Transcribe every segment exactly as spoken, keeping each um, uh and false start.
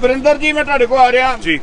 ਵਰਿੰਦਰ ਜੀ मैं ਤੁਹਾਡੇ ਕੋਲ आ रहा जी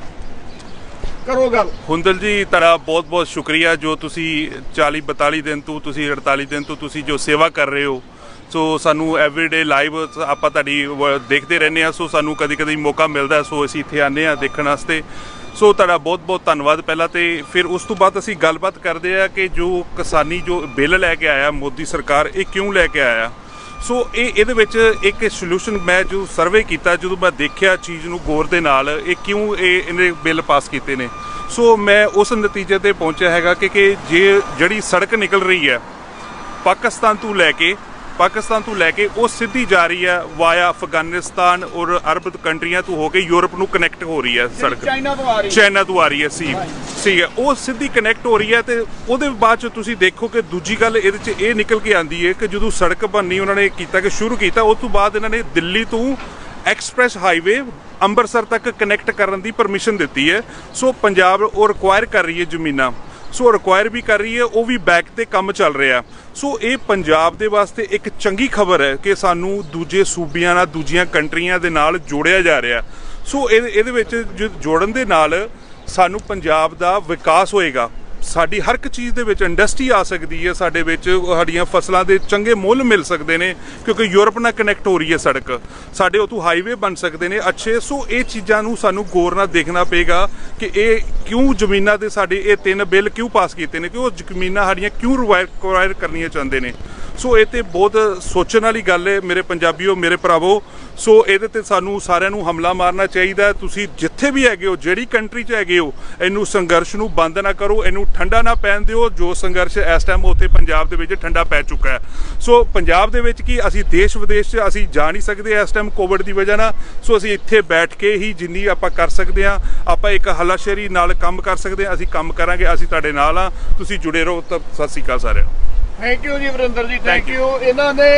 करो गल। ਹੁੰਦਲ जी ਤੁਹਾਡਾ ਬਹੁਤ ਬਹੁਤ ਸ਼ੁਕਰੀਆ ਜੋ ਤੁਸੀਂ चाली बताली दिन ਤੋਂ ਤੁਸੀਂ अड़ताली दिन ਤੋਂ ਤੁਸੀਂ ਜੋ ਸੇਵਾ ਕਰ ਰਹੇ ਹੋ। ਸੋ ਸਾਨੂੰ ਐਵਰੀਡੇ ਲਾਈਵ ਆਪਾਂ ਤੁਹਾਡੀ ਦੇਖਦੇ ਰਹਿੰਦੇ ਆ। ਸੋ ਸਾਨੂੰ ਕਦੀ ਕਦੀ ਮੌਕਾ ਮਿਲਦਾ ਸੋ ਅਸੀਂ ਇੱਥੇ ਆਉਂਦੇ ਆ ਦੇਖਣ ਵਾਸਤੇ। ਸੋ ਤੁਹਾਡਾ ਬਹੁਤ ਬਹੁਤ ਧੰਨਵਾਦ ਪਹਿਲਾਂ। ਤੇ ਫਿਰ ਉਸ ਤੋਂ ਬਾਅਦ ਅਸੀਂ ਗੱਲਬਾਤ ਕਰਦੇ ਆ ਕਿ ਜੋ ਕਿਸਾਨੀ ਜੋ ਬਿੱਲ ਲੈ ਕੇ ਆਇਆ ਮੋਦੀ ਸਰਕਾਰ ਇਹ ਕਿਉਂ ਲੈ ਕੇ ਆਇਆ। ਸੋ ਇਹ ਇਹਦੇ ਵਿੱਚ ਇੱਕ ਸੋਲੂਸ਼ਨ ਮੈਂ ਜੋ ਸਰਵੇ ਕੀਤਾ ਜਦੋਂ ਮੈਂ ਦੇਖਿਆ ਚੀਜ਼ ਨੂੰ ਗੌਰ ਦੇ ਨਾਲ ਇਹ ਕਿਉਂ ਇਹ ਇਹਨੇ ਬਿੱਲ ਪਾਸ ਕੀਤੇ ਨੇ। ਸੋ ਮੈਂ ਉਸ ਨਤੀਜੇ ਤੇ ਪਹੁੰਚਿਆ ਹੈਗਾ ਕਿ ਕਿ ਜੇ ਜਿਹੜੀ ਸੜਕ ਨਿਕਲ ਰਹੀ ਹੈ ਪਾਕਿਸਤਾਨ ਤੋਂ ਲੈ ਕੇ पाकिस्तान तो लैके वो सीधी जा रही है वाया अफगानिस्तान और अरब कंट्रियां तो होके यूरोप नू कनैक्ट हो रही है सड़क चाइना तो आ रही चाइना तो आ रही है सी सी है वो सीधी कनैक्ट हो रही है। तो ਉਹਦੇ ਬਾਅਦ ਚ ਤੁਸੀਂ ਦੇਖੋ ਕਿ ਦੂਜੀ ਗੱਲ ਇਹਦੇ ਚ ਇਹ ਨਿਕਲ ਕੇ ਆਂਦੀ ਹੈ ਕਿ ਜਦੋਂ ਸੜਕ ਬਣਨੀ ਉਹਨਾਂ ਨੇ ਕੀਤਾ ਕਿ ਸ਼ੁਰੂ ਕੀਤਾ ਉਸ ਤੋਂ ਬਾਅਦ ਇਹਨਾਂ ਨੇ ਦਿੱਲੀ ਤੋਂ ਐਕਸਪ੍ਰੈਸ ਹਾਈਵੇ ਅੰਮ੍ਰਿਤਸਰ ਤੱਕ ਕਨੈਕਟ ਕਰਨ ਦੀ ਪਰਮਿਸ਼ਨ ਦਿੱਤੀ ਹੈ। ਸੋ ਪੰਜਾਬ ਉਹ ਰਿਕੁਆਇਰ ਕਰ ਰਹੀ ਹੈ ਜ਼ਮੀਨਾਂ ਸੋ ਰਿਕੁਆਇਰ ਵੀ ਕਰ ਰਹੀ ਹੈ ਉਹ ਵੀ ਬੈਕ ਤੇ ਕੰਮ ਚੱਲ ਰਿਹਾ। ਸੋ ਇਹ ਪੰਜਾਬ ਦੇ ਵਾਸਤੇ ਇੱਕ ਚੰਗੀ ਖਬਰ ਹੈ ਕਿ ਸਾਨੂੰ ਦੂਜੇ ਸੂਬਿਆਂ ਨਾਲ ਦੂਜੀਆਂ ਕੰਟਰੀਆਂ ਦੇ ਨਾਲ ਜੋੜਿਆ ਜਾ ਰਿਹਾ। ਸੋ ਇਹ ਇਹਦੇ ਵਿੱਚ ਜੋੜਨ ਦੇ ਨਾਲ ਸਾਨੂੰ ਪੰਜਾਬ ਦਾ ਵਿਕਾਸ ਹੋਏਗਾ। ਸਾਡੀ ਹਰ ਇੱਕ ਚੀਜ਼ ਦੇ ਵਿੱਚ ਇੰਡਸਟਰੀ ਆ ਸਕਦੀ ਹੈ ਸਾਡੇ ਵਿੱਚ ਸਾਡੀਆਂ ਫਸਲਾਂ ਦੇ ਚੰਗੇ ਮੁੱਲ ਮਿਲ ਸਕਦੇ ਨੇ ਕਿਉਂਕਿ ਯੂਰਪ ਨਾਲ ਕਨੈਕਟ ਹੋ ਰਹੀ ਹੈ ਸੜਕ ਸਾਡੇ ਉੱਥੋਂ ਹਾਈਵੇ ਬਣ ਸਕਦੇ ਨੇ ਅੱਛੇ। ਸੋ ਇਹ ਚੀਜ਼ਾਂ ਨੂੰ ਸਾਨੂੰ ਗੌਰ ਨਾਲ ਦੇਖਣਾ ਪਏਗਾ ਕਿ ਇਹ ਕਿਉਂ ਜ਼ਮੀਨਾਂ ਦੇ ਸਾਡੇ ਇਹ ਤਿੰਨ ਬਿੱਲ ਕਿਉਂ ਪਾਸ ਕੀਤੇ ਨੇ ਕਿ ਉਹ ਜ਼ਮੀਨਾਂ ਸਾਡੀਆਂ ਕਿਉਂ ਰਿਕਵਾਇਰ ਕਰਨੀਆਂ ਚਾਹੁੰਦੇ ਨੇ। ਸੋ ਇਹ ਤੇ ਬਹੁਤ ਸੋਚਣ ਵਾਲੀ ਗੱਲ ਹੈ ਮੇਰੇ ਪੰਜਾਬੀਓ ਮੇਰੇ ਭਰਾਵੋ। ਸੋ ਇਹਦੇ ਤੇ ਸਾਨੂੰ ਸਾਰਿਆਂ ਨੂੰ ਹਮਲਾ ਮਾਰਨਾ ਚਾਹੀਦਾ। ਤੁਸੀਂ ਜਿੱਥੇ ਵੀ ਹੈਗੇ ਹੋ ਜਿਹੜੀ ਕੰਟਰੀ 'ਚ ਹੈਗੇ ਹੋ ਇਹਨੂੰ ਸੰਘਰਸ਼ ਨੂੰ ਬੰਦ ਨਾ ਕਰੋ ਇਹਨੂੰ ਠੰਡਾ ਨਾ ਪੈਣ ਦਿਓ। ਜੋ ਸੰਘਰਸ਼ ਇਸ ਟਾਈਮ ਉੱਥੇ ਪੰਜਾਬ ਦੇ ਵਿੱਚ ਠੰਡਾ ਪੈ ਚੁੱਕਾ ਹੈ। ਸੋ ਪੰਜਾਬ ਦੇ ਵਿੱਚ ਕੀ ਅਸੀਂ ਦੇਸ਼ ਵਿਦੇਸ਼ 'ਚ ਅਸੀਂ ਜਾ ਨਹੀਂ ਸਕਦੇ ਇਸ ਟਾਈਮ ਕੋਵਿਡ ਦੀ ਵਜ੍ਹਾ ਨਾਲ। ਸੋ ਅਸੀਂ ਇੱਥੇ ਬੈਠ ਕੇ ਹੀ ਜਿੰਨੀ ਆਪਾਂ ਕਰ ਸਕਦੇ ਹਾਂ ਆਪਾਂ ਇੱਕ ਹੱਲਾਸ਼ੇਰੀ ਨਾਲ ਕੰਮ ਕਰ ਸਕਦੇ ਹਾਂ। ਅਸੀਂ ਕੰਮ ਕਰਾਂਗੇ ਅਸੀਂ ਤੁਹਾਡੇ ਨਾਲ ਹਾਂ ਤੁਸੀਂ ਜੁੜੇ ਰਹੋ। ਤਾਂ ਸਤਿ ਸ਼੍ਰੀ ਅਕਾਲ ਸਾਰਿਆਂ ਨੂੰ। थैंक यू जी वरिंदर जी थैंक यू। इन्होंने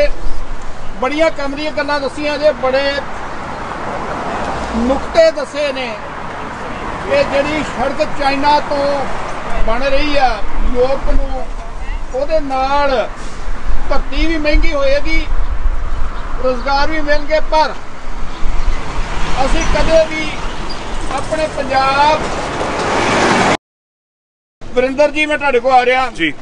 बड़िया काम दी गल्लां दसियां जे बड़े नुकते दसे ने कि जिहड़ी सड़क चाइना तो बन रही है यूरोप नूं उहदे नाल भर्ती भी महंगी होएगी रोजगार भी मिलणगे पर असीं कदे भी अपने पंजाब। वरिंदर जी मैं तुहाडे कोल आ रहा जी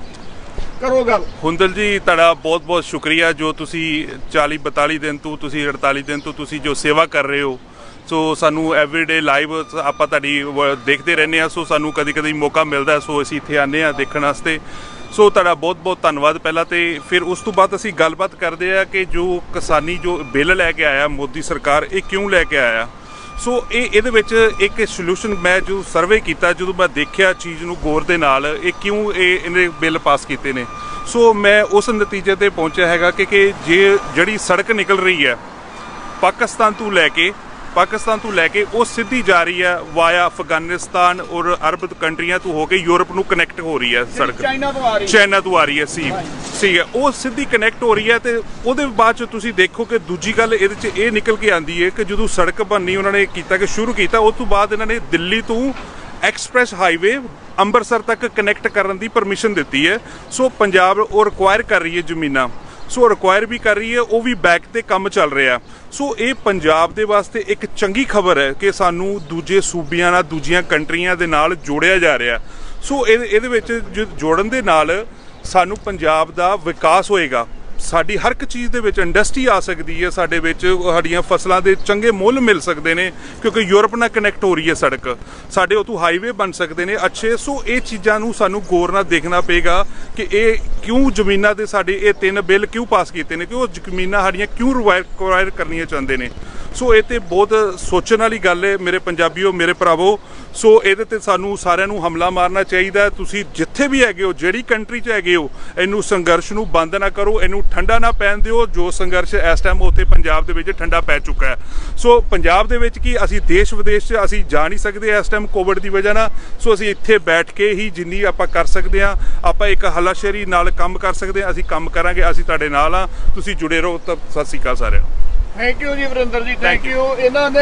करो गल। ਹੁੰਦਲ जी ਤੁਹਾਡਾ ਬਹੁਤ ਬਹੁਤ ਸ਼ੁਕਰੀਆ ਜੋ ਤੁਸੀਂ चाली बताली दिन ਤੋਂ ਤੁਸੀਂ अड़ताली दिन ਤੋਂ ਤੁਸੀਂ ਜੋ ਸੇਵਾ ਕਰ ਰਹੇ ਹੋ। ਸੋ ਸਾਨੂੰ ਐਵਰੀਡੇ ਲਾਈਵ ਆਪਾਂ ਤੁਹਾਡੀ ਦੇਖਦੇ ਰਹਿੰਦੇ ਆ। ਸੋ ਸਾਨੂੰ ਕਦੀ ਕਦੀ ਮੌਕਾ ਮਿਲਦਾ ਸੋ ਅਸੀਂ ਇੱਥੇ ਆਉਂਦੇ ਆ ਦੇਖਣ ਵਾਸਤੇ। ਸੋ ਤੁਹਾਡਾ ਬਹੁਤ ਬਹੁਤ ਧੰਨਵਾਦ ਪਹਿਲਾਂ। ਤੇ ਫਿਰ ਉਸ ਤੋਂ ਬਾਅਦ ਅਸੀਂ ਗੱਲਬਾਤ ਕਰਦੇ ਆ ਕਿ ਜੋ ਕਿਸਾਨੀ ਜੋ ਬਿੱਲ ਲੈ ਕੇ ਆਇਆ ਮੋਦੀ ਸਰਕਾਰ ਇਹ ਕਿਉਂ ਲੈ ਕੇ ਆਇਆ। ਸੋ ਇਹ ਇਹਦੇ ਵਿੱਚ ਇੱਕ ਸੋਲੂਸ਼ਨ ਮੈਂ ਜੋ ਸਰਵੇ ਕੀਤਾ ਜਦੋਂ ਮੈਂ ਦੇਖਿਆ ਚੀਜ਼ ਨੂੰ ਗੌਰ ਦੇ ਨਾਲ ਇਹ ਕਿਉਂ ਇਹ ਇਹਨੇ ਬਿੱਲ ਪਾਸ ਕੀਤੇ ਨੇ। ਸੋ ਮੈਂ ਉਸ ਨਤੀਜੇ ਤੇ ਪਹੁੰਚਿਆ ਹੈਗਾ ਕਿ ਕਿ ਜੇ ਜਿਹੜੀ ਸੜਕ ਨਿਕਲ ਰਹੀ ਹੈ ਪਾਕਿਸਤਾਨ ਤੋਂ ਲੈ ਕੇ पाकिस्तान तो लैके वो सीधी जा रही है वाया अफगानिस्तान और अरब कंट्रियां तो होके यूरोप नू कनैक्ट हो रही है सड़क चाइना तो आ रही चाइना तो आ रही है सी सी है वो सीधी कनैक्ट हो रही है। तो ਉਹਦੇ ਬਾਅਦ ਚ ਤੁਸੀਂ ਦੇਖੋ ਕਿ ਦੂਜੀ ਗੱਲ ਇਹਦੇ ਚ ਇਹ ਨਿਕਲ ਕੇ ਆਂਦੀ ਹੈ ਕਿ ਜਦੋਂ ਸੜਕ ਬਣਨੀ ਉਹਨਾਂ ਨੇ ਕੀਤਾ ਕਿ ਸ਼ੁਰੂ ਕੀਤਾ ਉਸ ਤੋਂ ਬਾਅਦ ਇਹਨਾਂ ਨੇ ਦਿੱਲੀ ਤੋਂ ਐਕਸਪ੍ਰੈਸ ਹਾਈਵੇ ਅੰਮ੍ਰਿਤਸਰ ਤੱਕ ਕਨੈਕਟ ਕਰਨ ਦੀ ਪਰਮਿਸ਼ਨ ਦਿੱਤੀ ਹੈ। ਸੋ ਪੰਜਾਬ ਉਹ ਰਿਕੁਆਇਰ ਕਰ ਰਹੀ ਹੈ ਜ਼ਮੀਨਾਂ ਸੋ ਰਿਕੁਆਇਰ ਵੀ ਕਰ ਰਹੀ ਹੈ ਉਹ ਵੀ ਬੈਕ ਤੇ ਕੰਮ ਚੱਲ ਰਿਹਾ। ਸੋ ਇਹ ਪੰਜਾਬ ਦੇ ਵਾਸਤੇ ਇੱਕ ਚੰਗੀ ਖਬਰ ਹੈ ਕਿ ਸਾਨੂੰ ਦੂਜੇ ਸੂਬਿਆਂ ਨਾਲ ਦੂਜੀਆਂ ਕੰਟਰੀਆਂ ਦੇ ਨਾਲ ਜੋੜਿਆ ਜਾ ਰਿਹਾ। ਸੋ ਇਹ ਇਹਦੇ ਵਿੱਚ ਜੋੜਨ ਦੇ ਨਾਲ ਸਾਨੂੰ ਪੰਜਾਬ ਦਾ ਵਿਕਾਸ ਹੋਏਗਾ। ਸਾਡੀ ਹਰ ਇੱਕ ਚੀਜ਼ ਦੇ ਵਿੱਚ ਇੰਡਸਟਰੀ ਆ ਸਕਦੀ ਹੈ ਸਾਡੇ ਵਿੱਚ ਸਾਡੀਆਂ ਫਸਲਾਂ ਦੇ ਚੰਗੇ ਮੁੱਲ ਮਿਲ ਸਕਦੇ ਨੇ ਕਿਉਂਕਿ ਯੂਰਪ ਨਾਲ ਕਨੈਕਟ ਹੋ ਰਹੀ ਹੈ ਸੜਕ ਸਾਡੇ ਉੱਥੋਂ ਹਾਈਵੇ ਬਣ ਸਕਦੇ ਨੇ ਅੱਛੇ। ਸੋ ਇਹ ਚੀਜ਼ਾਂ ਨੂੰ ਸਾਨੂੰ ਗੌਰ ਨਾਲ ਦੇਖਣਾ ਪਏਗਾ ਕਿ ਇਹ ਕਿਉਂ ਜ਼ਮੀਨਾਂ ਦੇ ਸਾਡੇ ਇਹ ਤਿੰਨ ਬਿੱਲ ਕਿਉਂ ਪਾਸ ਕੀਤੇ ਨੇ ਕਿ ਉਹ ਜ਼ਮੀਨਾਂ ਸਾਡੀਆਂ ਕਿਉਂ ਰਿਕਵਾਇਰ ਕਰਨੀਆਂ ਚਾਹੁੰਦੇ ਨੇ। ਸੋ ਇਹ ਤੇ ਬਹੁਤ ਸੋਚਣ ਵਾਲੀ ਗੱਲ ਹੈ ਮੇਰੇ ਪੰਜਾਬੀਓ ਮੇਰੇ ਭਰਾਵੋ। ਸੋ ਇਹਦੇ ਤੇ ਸਾਨੂੰ ਸਾਰਿਆਂ ਨੂੰ ਹਮਲਾ ਮਾਰਨਾ ਚਾਹੀਦਾ। ਤੁਸੀਂ ਜਿੱਥੇ ਵੀ ਹੈਗੇ ਹੋ ਜਿਹੜੀ ਕੰਟਰੀ 'ਚ ਹੈਗੇ ਹੋ ਇਹਨੂੰ ਸੰਘਰਸ਼ ਨੂੰ ਬੰਦ ਨਾ ਕਰੋ ਇਹਨੂੰ ਠੰਡਾ ਨਾ ਪੈਣ ਦਿਓ। ਜੋ ਸੰਘਰਸ਼ ਇਸ ਟਾਈਮ ਉੱਥੇ ਪੰਜਾਬ ਦੇ ਵਿੱਚ ਠੰਡਾ ਪੈ ਚੁੱਕਾ ਹੈ। ਸੋ ਪੰਜਾਬ ਦੇ ਵਿੱਚ ਕੀ ਅਸੀਂ ਦੇਸ਼ ਵਿਦੇਸ਼ 'ਚ ਅਸੀਂ ਜਾ ਨਹੀਂ ਸਕਦੇ ਇਸ ਟਾਈਮ ਕੋਵਿਡ ਦੀ ਵਜ੍ਹਾ ਨਾਲ। ਸੋ ਅਸੀਂ ਇੱਥੇ ਬੈਠ ਕੇ ਹੀ ਜਿੰਨੀ ਆਪਾਂ ਕਰ ਸਕਦੇ ਹਾਂ ਆਪਾਂ ਇੱਕ ਹੱਲਾਸ਼ੇਰੀ ਨਾਲ ਕੰਮ ਕਰ ਸਕਦੇ ਹਾਂ। ਅਸੀਂ ਕੰਮ ਕਰਾਂਗੇ ਅਸੀਂ ਤੁਹਾਡੇ ਨਾਲ ਹਾਂ ਤੁਸੀਂ ਜੁੜੇ ਰਹੋ। ਤਾਂ ਸਤਿ ਸ਼੍ਰੀ ਅਕਾਲ ਸਾਰਿਆਂ ਨੂੰ। थैंक यू जी वरिंदर जी थैंक यू। इन्होंने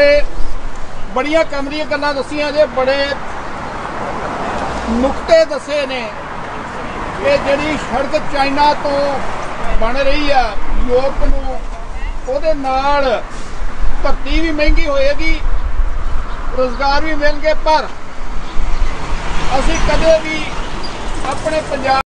बड़िया काम दी गल्लां दसियां जे बड़े नुकते दसे ने कि जिहड़ी सड़क चाइना तो बन रही है यूरोप नूं उहदे नाल भर्ती भी महंगी होएगी रोजगार भी मिलणगे, पर असीं कदे भी अपने पंजाब